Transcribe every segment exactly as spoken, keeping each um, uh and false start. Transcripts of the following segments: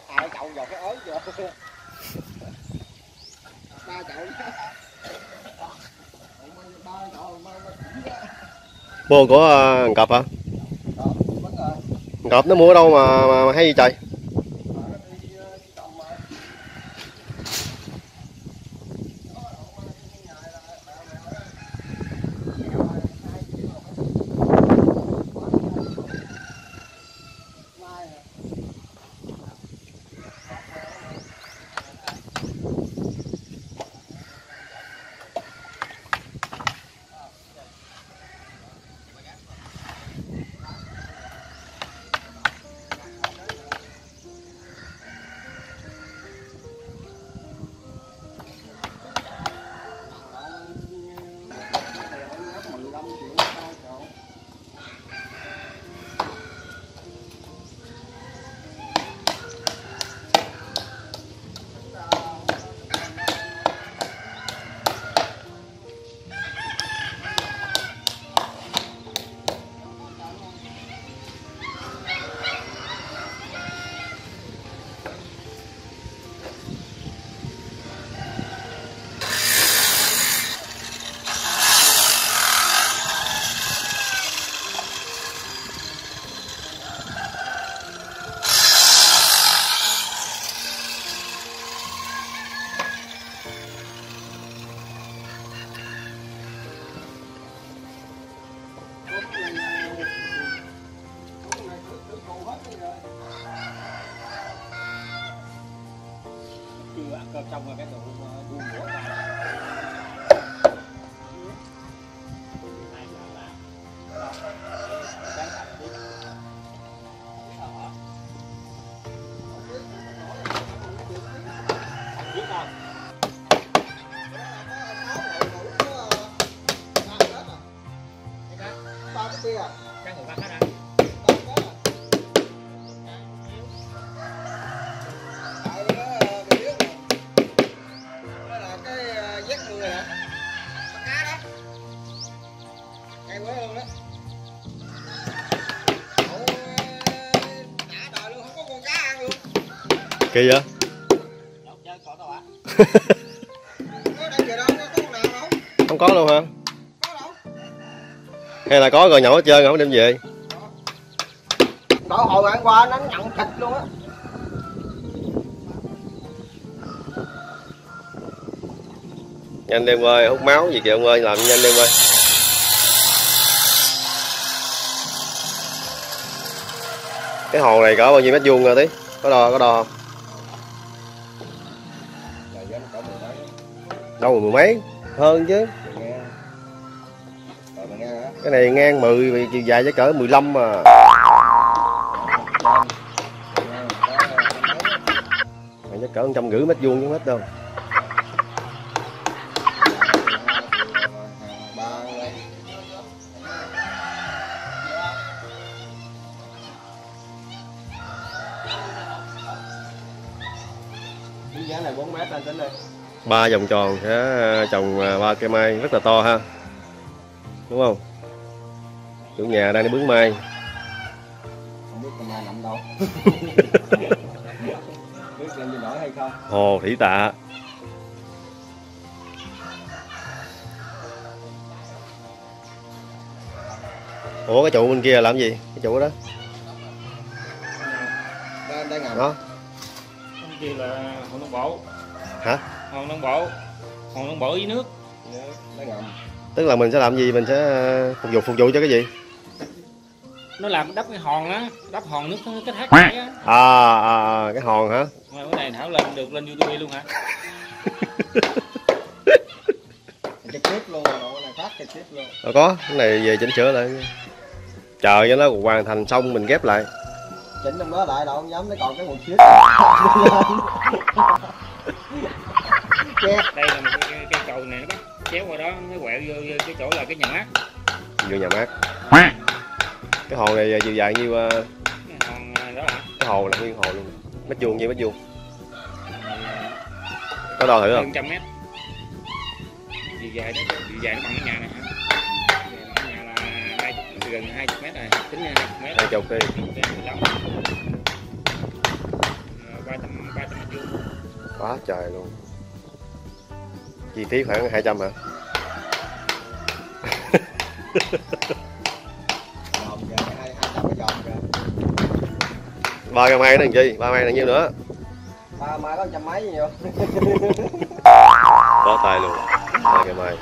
hai chậu vào cái ới chưa. Ba chậu. Mua của uh, Cọp hả? Cọp nó mua ở đâu mà, mà, mà hay gì trời? Ăn cơm xong rồi cái đồ buông bữa ra. Cái người bắt hết ăn. Kỳ vậy? Không có luôn hả? Hay là có rồi nhậu hết trơn không đem về? Đó hồi ăn qua nó nhận thịt luôn á. Nhanh đi ông ơi, hút máu gì kìa ông ơi, làm nhanh đi ông ơi. Cái hồ này có bao nhiêu mét vuông rồi tí? Có đo có đo không? Đâu mà mười mấy? Hơn chứ. Cái này ngang mười, vì chiều dài chắc cỡ mười lăm mà. Này chắc cỡ một trăm rưỡi mét vuông chứ hết đâu. Giá này bốn mét anh tính đây. Ba vòng tròn sẽ trồng ba cây mai rất là to ha, đúng không? Chủ nhà đang đi bướng mai. Không biết cây mai nằm đâu. Biết lên gì nổi hay không? Hồ Thủy Tạ. Ủa cái trụ bên kia là làm gì? Cái trụ đó? Đang, đang ngầm. Đó. Bên kia là hồ nông bộ. Hả? Hồ nông bộ. Hồ nông bộ dưới nước. Đang ngầm. Tức là mình sẽ làm gì? Mình sẽ phục vụ phục vụ cho cái gì? Nó làm đắp cái hòn á, đắp hòn nước cái thác chảy á. À, à, à cái hòn hả? Mà bữa này Thảo lên được lên YouTube luôn hả? Trực tiếp luôn rồi, cái này phát trực tiếp luôn. Ờ, có, cái này về chỉnh sửa lại. Chờ cho nó hoàn thành xong mình ghép lại. Chỉnh trong đó lại đâu không dám, nó còn cái một chiếc. Đây là một cái, cái cầu này nó bắt chéo qua đó, nó quẹo vô, vô cái chỗ là cái nhà mát. Vô nhà mát. Cái hồ này chiều dài nhiêu? Uh... Cái hòn đó hả? Cái hồ là nguyên hồ luôn. Mét vuông nhiêu mét vuông? Có đo thử không? Hơn trăm mét. Chiều dài đó, chiều dài nó bằng cái nhà này hả? Cái nhà là hai, gần hai mươi mét rồi, tính hai mươi mét. Hai chục đi. Ba Quá trời luôn. Chi phí khoảng hai trăm hả? Dòm kìa, hai hai trăm cái dòm kìa. Ba cây mai nó làm chi? Ba mai là nhiêu nữa? Ba mai có trăm mấy nhiêu. Có tay luôn. Ba cây mai.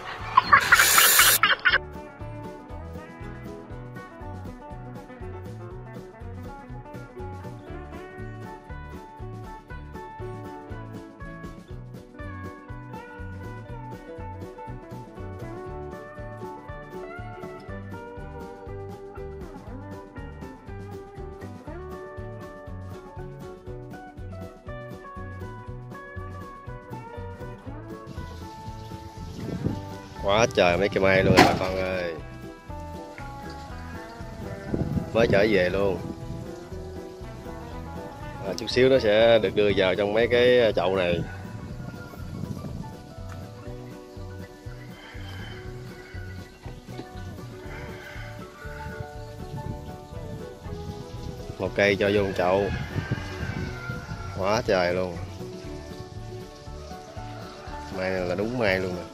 Quá trời mấy cây mai luôn rồi bà con ơi. Mới trở về luôn. À, chút xíu nó sẽ được đưa vào trong mấy cái chậu này. Một cây cho vô một chậu. Quá trời luôn. Mai này là đúng mai luôn nè.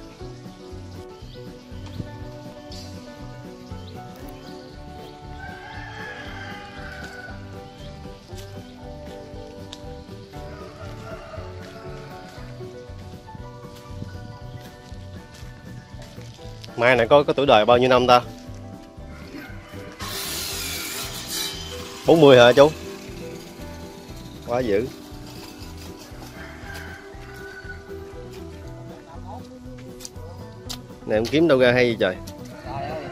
Mai này có có tuổi đời bao nhiêu năm ta? bốn mươi hả chú? Quá dữ. Này em kiếm đâu ra hay gì trời? Trời ơi.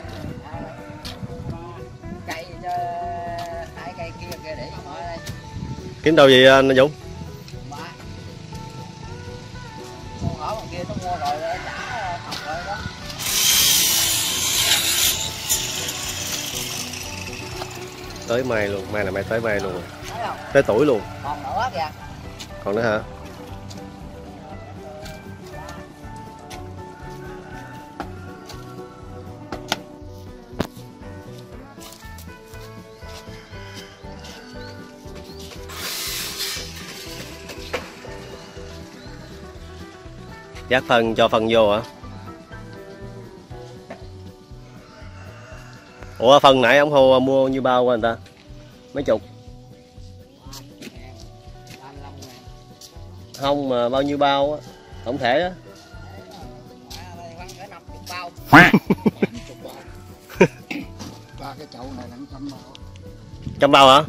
Cây cho hai cây kia kìa để mở đây. Kiếm đâu vậy anh Dũng? Ba. Con ở bên kia nó mua rồi trả học rồi đó. Tới mai luôn, mai là mai tới mai luôn rồi. Thấy không? Tới tuổi luôn. Còn nữa kìa. Còn nữa hả? Giác phân cho phân vô hả? Ủa phân nãy ông Hồ mua như bao qua người ta? Mấy chục? Không mà bao nhiêu bao á? Tổng thể á? Ba cái chậu này nặng trăm bao. Trăm bao hả?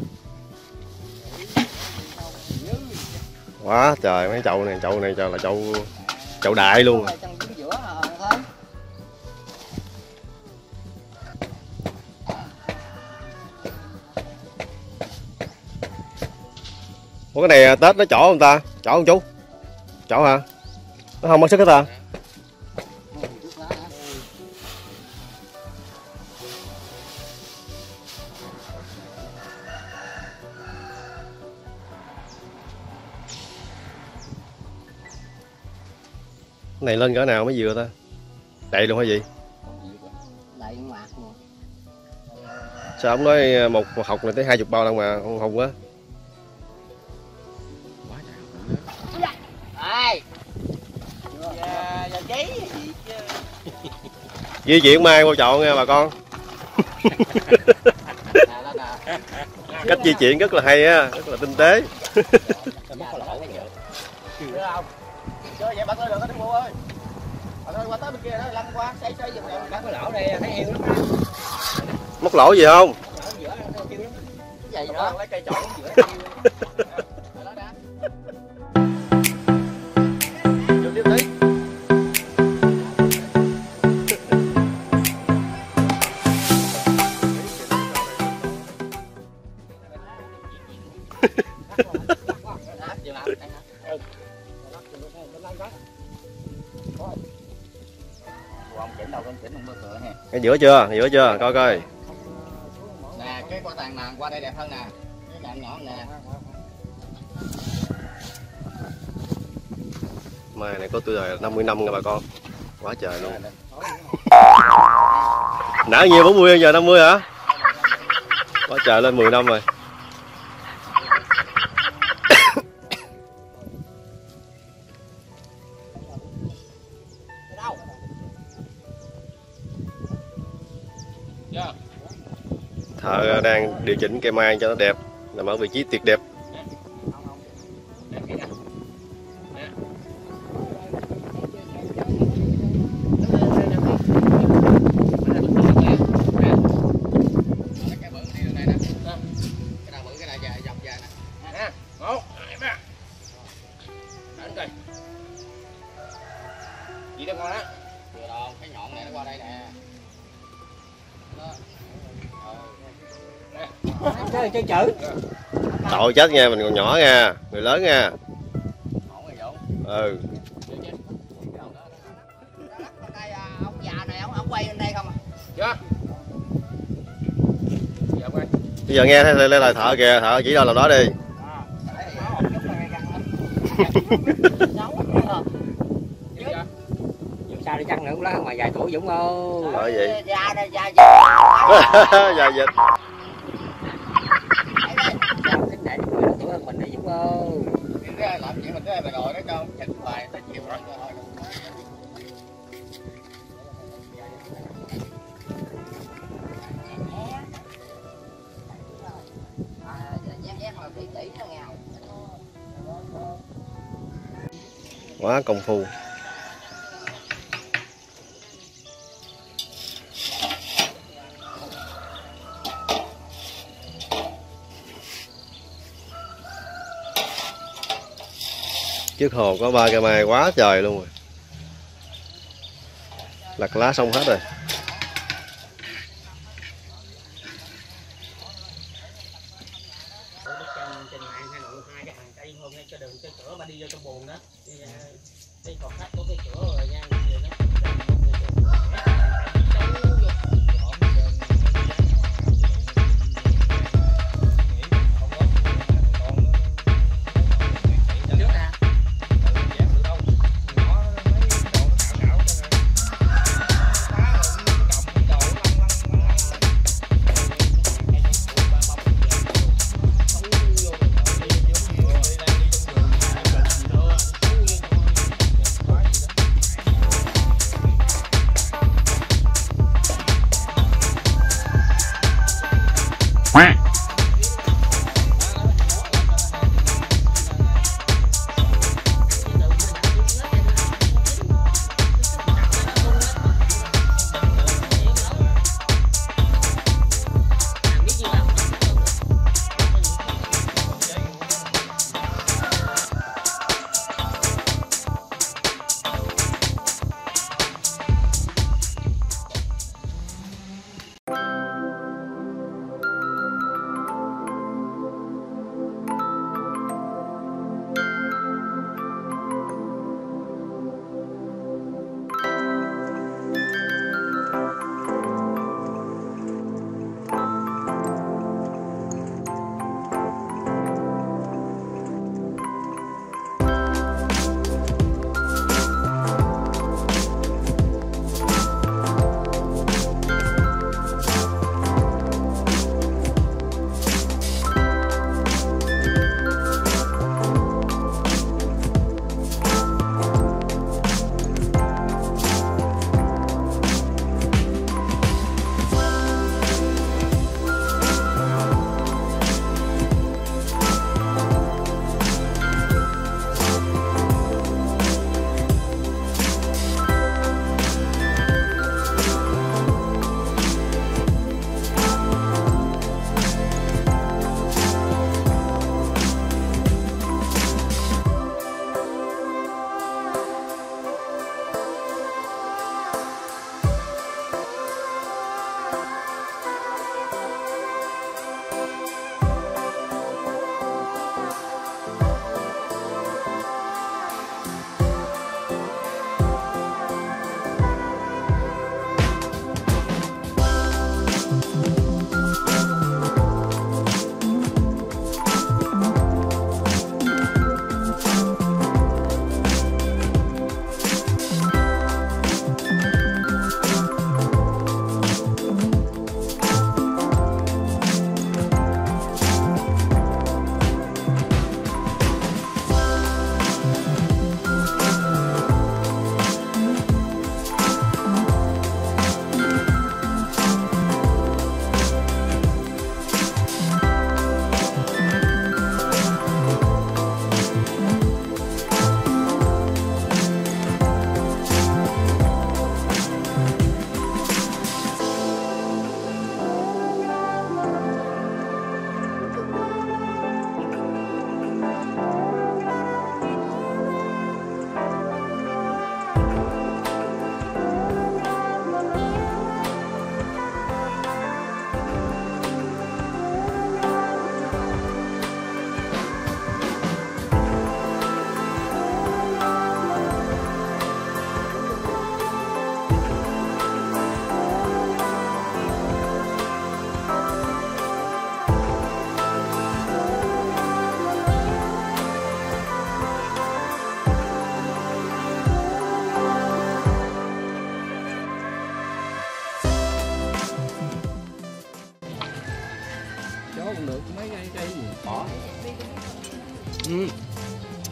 Quá trời mấy chậu này, chậu này cho là chậu chậu đại luôn. Ủa cái này Tết nó chỗ không ta? Chỗ không chú? Chỗ hả? Nó không có sức hết ta? Cái này lên cỡ nào mới vừa ta? Đầy luôn hay gì? Đầy mạc luôn. Sao ông nói một hộp này tới hai chục bao lần mà không hùng quá? Đây. Giờ giờ giấy gì chứ. Di chuyển mai qua chọn nha bà con. Cách di chuyển rất là hay á, rất là tinh tế. Chơi vậy bạn ơi được đó mua ơi. Bạn ơi qua tới bên kia đó lăn qua xây xây giùm em. Cái lỗ này thấy yêu lắm. Móc lỗ gì không? Cái gì đó lấy cây chổi giữa. Vô tiếp tí. Cái giữa chưa? Giữa chưa? Coi coi. Nè, cái quả tàn nàng qua đây đẹp hơn nè. Cái tàn nhỏ nè. Mai này có tuổi đời năm mươi năm nha bà con. Quá trời luôn. Nãy nhiêu bốn mươi giờ năm mươi hả? Quá trời lên mười năm rồi. Thợ đang điều chỉnh cây mai cho nó đẹp, nằm ở vị trí tuyệt đẹp. Gì đó con đó. Vừa đâu, cái nhọn này nó qua đây nè. Chơi chơi chữ. Tội chết nha, mình còn nhỏ nha, người lớn nha. Ổn rồi Dũng. Ừ. Ông già này ông ông quay lên đây không à? Chưa. Dạ quay. Bây giờ nghe thấy lời thợ kìa, thợ chỉ đâu làm đó đi. Sao đi chăng nữa cũng lá ngoài vài tuổi Dũng ơi. Bởi vậy. Già này già Dạ dịch. Sao cái này người lớn tuổi hơn mình đi Dũng ơi. già. Làm chuyện mình tới đây rồi đó cho chỉnh bài ta chịu rồi thôi. Quá công phu. Trước hồ có ba cây mai quá trời luôn rồi. Lặt lá xong hết rồi. Trên mạng hai nội hai cái hàng cây hôm nay cho đường cái cửa mà đi vô trong buồn đó. Đi còn khách có cái cửa rồi nha.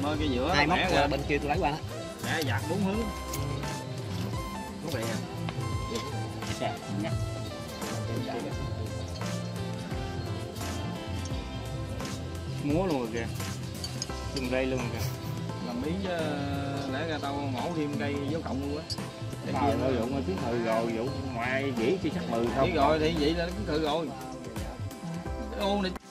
mơ kia giữa hai móc qua bên kia tôi lấy qua đó. để dạt đúng hướng đúng vậy nha. Sạc nhá. Múa luôn rồi kìa, dùng dây luôn rồi kìa. Làm miếng chứ lẽ ra tao mổ thêm cây dấu cộng luôn á. Để kia thôi Dũng ơi, tiếng thừ rồi Dũng, ngoài dĩ chưa chắc mười không. Biết rồi thì vậy là cứ thử rồi. Cái ô này